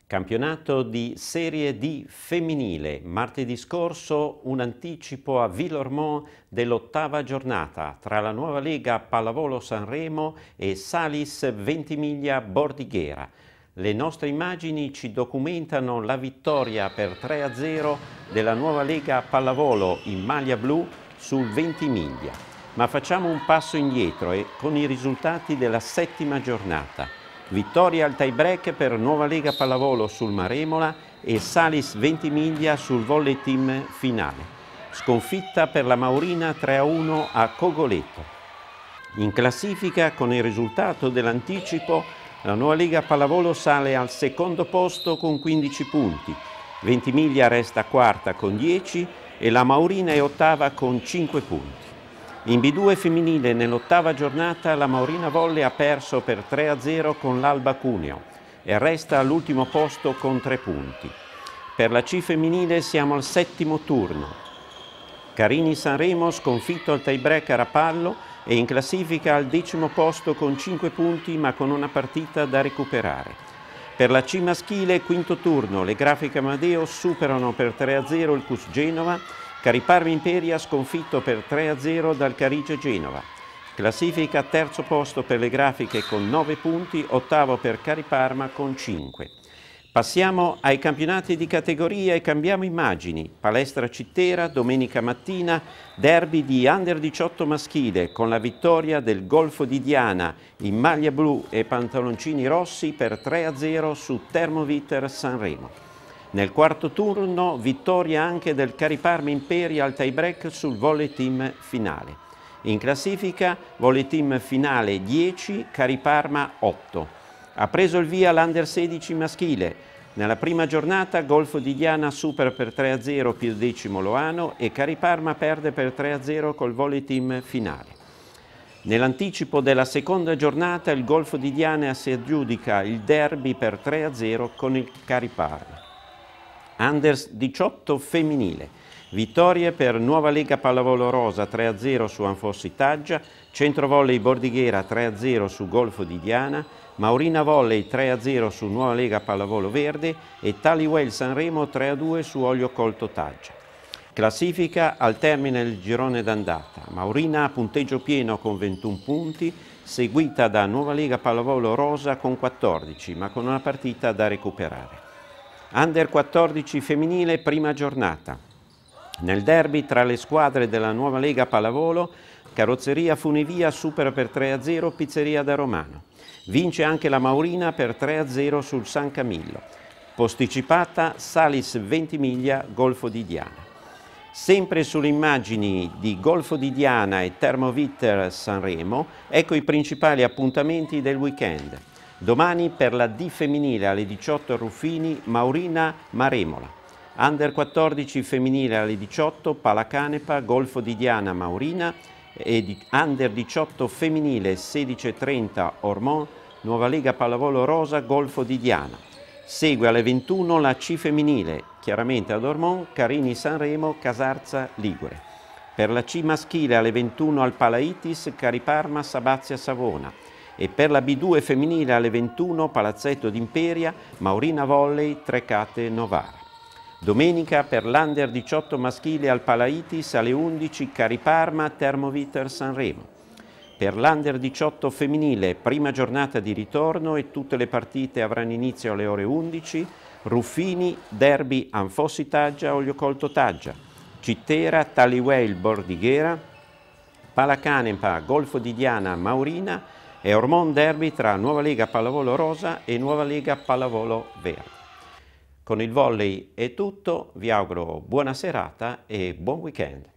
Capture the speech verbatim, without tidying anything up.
Campionato di Serie D femminile. Martedì scorso un anticipo a Villormont dell'ottava giornata tra la nuova Lega Pallavolo Sanremo e Salis Ventimiglia Bordighera. Le nostre immagini ci documentano la vittoria per tre a zero della nuova Lega Pallavolo in maglia blu sul Ventimiglia. Ma facciamo un passo indietro e con i risultati della settima giornata. Vittoria al tie break per Nuova Lega Pallavolo sul Maremola e Salis Ventimiglia sul volley team finale. Sconfitta per la Maurina tre a uno a Cogoleto. In classifica, con il risultato dell'anticipo, la Nuova Lega Pallavolo sale al secondo posto con quindici punti. Ventimiglia resta quarta con dieci e la Maurina è ottava con cinque punti. In B due femminile nell'ottava giornata la Maurina Volley ha perso per tre a zero con l'Alba Cuneo e resta all'ultimo posto con tre punti. Per la C femminile siamo al settimo turno. Carini Sanremo sconfitto al tie break a Rapallo e in classifica al decimo posto con cinque punti ma con una partita da recuperare. Per la C maschile quinto turno le Grafiche Amadeo superano per tre a zero il C U S Genova. Cariparma Imperia sconfitto per tre a zero dal Carige Genova. Classifica terzo posto per le Grafiche con nove punti, ottavo per Cariparma con cinque. Passiamo ai campionati di categoria e cambiamo immagini. Palestra Cittera, domenica mattina, derby di Under diciotto maschile con la vittoria del Golfo di Diana in maglia blu e pantaloncini rossi per tre a zero su Thermoviter Sanremo. Nel quarto turno vittoria anche del Cariparma Imperia al tie break sul volley team finale. In classifica volley team finale dieci, Cariparma otto. Ha preso il via l'Under sedici maschile. Nella prima giornata Golfo di Diana supera per tre a zero Pierdecimo Loano e Cariparma perde per tre a zero col volley team finale. Nell'anticipo della seconda giornata il Golfo di Diana si aggiudica il derby per tre a zero con il Cariparma. Under diciotto femminile. Vittorie per Nuova Lega Pallavolo Rosa tre a zero su Anfossi Taggia, Centro Volley Bordighera tre a zero su Golfo di Diana, Maurina Volley tre a zero su Nuova Lega Pallavolo Verde e Taliwell Sanremo tre a due su Olio Colto Taggia. Classifica al termine del girone d'andata. Maurina a punteggio pieno con ventuno punti, seguita da Nuova Lega Pallavolo Rosa con quattordici, ma con una partita da recuperare. Under quattordici femminile, prima giornata. Nel derby tra le squadre della Nuova Lega Pallavolo, Carrozzeria Funivia supera per tre a zero Pizzeria da Romano. Vince anche la Maurina per tre a zero sul San Camillo. Posticipata Salis Ventimiglia, Golfo di Diana. Sempre sulle immagini di Golfo di Diana e Thermoviter Sanremo, ecco i principali appuntamenti del weekend. Domani per la D femminile alle diciotto a Ruffini, Maurina Maremola. Under quattordici femminile alle diciotto, Palacanepa, Golfo di Diana Maurina e di Under diciotto femminile sedici e trenta Ormont, Nuova Lega Pallavolo Rosa, Golfo di Diana. Segue alle ventuno la C femminile, chiaramente ad Ormont, Carini Sanremo, Casarza Ligure. Per la C maschile alle ventuno al Palaitis, Cariparma Sabazia Savona. E per la B due femminile alle ventuno Palazzetto d'Imperia, Maurina Volley, Trecate Novara. Domenica per l'Under diciotto maschile al Palaitis alle undici Cariparma Thermoviter Sanremo. Per l'Under diciotto femminile prima giornata di ritorno e tutte le partite avranno inizio alle ore undici, Ruffini, derby Anfossi Taggia, Olio Colto Taggia, Cittera, Taliwell Bordighera, Palacanepa, Golfo di Diana Maurina e Ormont derby tra Nuova Lega Pallavolo Rosa e Nuova Lega Pallavolo Verde. Con il volley è tutto, vi auguro buona serata e buon weekend.